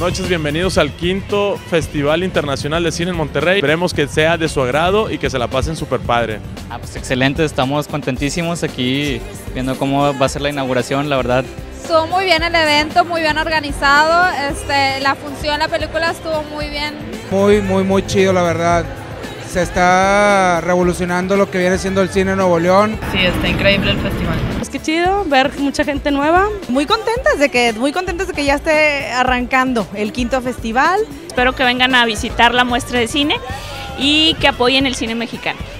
noches, bienvenidos al quinto Festival Internacional de Cine en Monterrey. Esperemos que sea de su agrado y que se la pasen súper padre. Pues excelente, estamos contentísimos aquí viendo cómo va a ser la inauguración, la verdad. Estuvo muy bien el evento, muy bien organizado, la función, la película estuvo muy bien. Muy chido, la verdad. Se está revolucionando lo que viene siendo el cine en Nuevo León. Sí, está increíble el festival. Pues qué chido ver mucha gente nueva. Muy contentas de que ya esté arrancando el quinto festival. Espero que vengan a visitar la muestra de cine y que apoyen el cine mexicano.